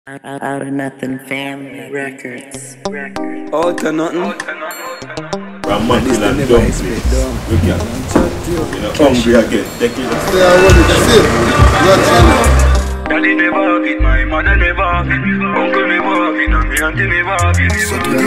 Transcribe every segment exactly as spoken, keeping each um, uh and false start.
Out of Nothing Family Records. Out of nothing. From Monday and Dumplings. We can. You know, hungry again. Take it. Stay out of the shit. Daddy never have it, my mother never have it. Uncle never have it, and me auntie never have it. So do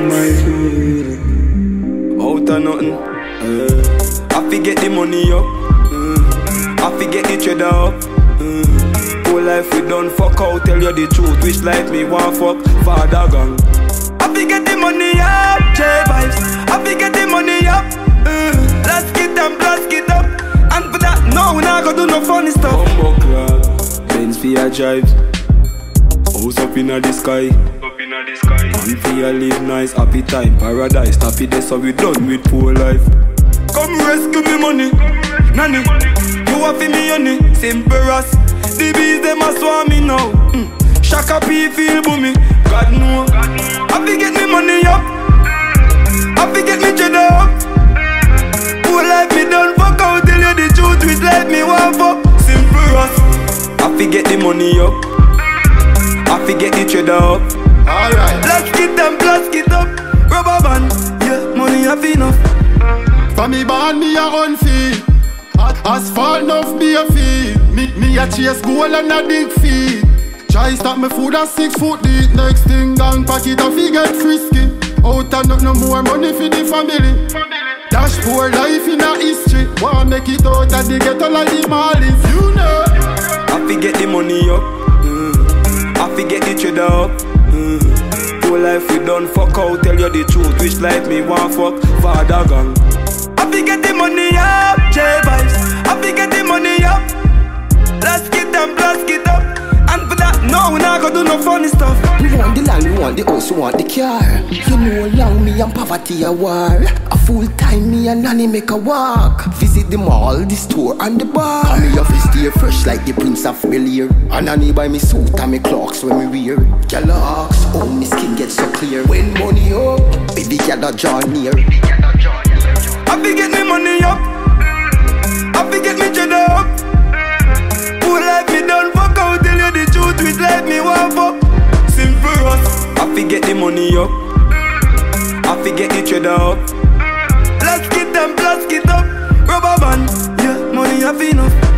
my food. Out of nothing. Uh, I forget the money up. Uh, I forget the cheddar up. Uh, Whole life we done fuck out, tell you the truth. Wish like me want fuck, father gang. I forget the money up, J-Vibes. I forget the money up. uh, Let's get them, let's get up. And for that, no, we not gonna do no funny stuff. Bumbo club, Benz for your drive. House up in the sky. Up in the sky. Man for your live nice, happy time, paradise. Happy day, so we done with poor life. Come rescue me money, nanny. You have me honey, simple as. The bees them a swarm me now. mm. Shaka P feel boomy. God know. I forget me money up. I forget me cheddar up. Whole life me done fuck out. Tell you the truth, which let me want fuck. Simple as. I forget the money up. I forget the cheddar up. Alright. Let's get them, let's get up. Rubber band, yeah, money have enough. For me born me a own fee. Asphalt enough be a fee. Me, me a chase goal and a dig fee. Try stop me food at six foot deep. Next thing gang pocket a fi get frisky. Out and not no more money for the family. Dash poor life in a history. Want make it out of the ghetto like the Maldives. You know I forget the money up. mm. I forget the cheddar up. mm. Whole life we done fuck out. Tell you the truth, wish like me want fuck, father gang. I forget the money up, J-Vibes. I forget the money up. Let's get them, let's get up. And for that, no, we not gonna do no funny stuff. We want the land, we want the house, we want the car. You know long me and poverty a war. A full time me and nanny make a walk. Visit the mall, the store and the bar. Come me office stay fresh like the Prince of Bel-Air. And nanny buy me suit and me clocks when me wear. Gyal ask, oh me skin get so clear. When money up, baby gyal a draw near. I forget me money up. I forget me cheddar up. Whole life me done fuck out. Tell you the truth, which let me want fuck. Simple as. I forget the money up. I forget the cheddar up. Let's get them, let's get up. Rubber band, yeah, money have enough.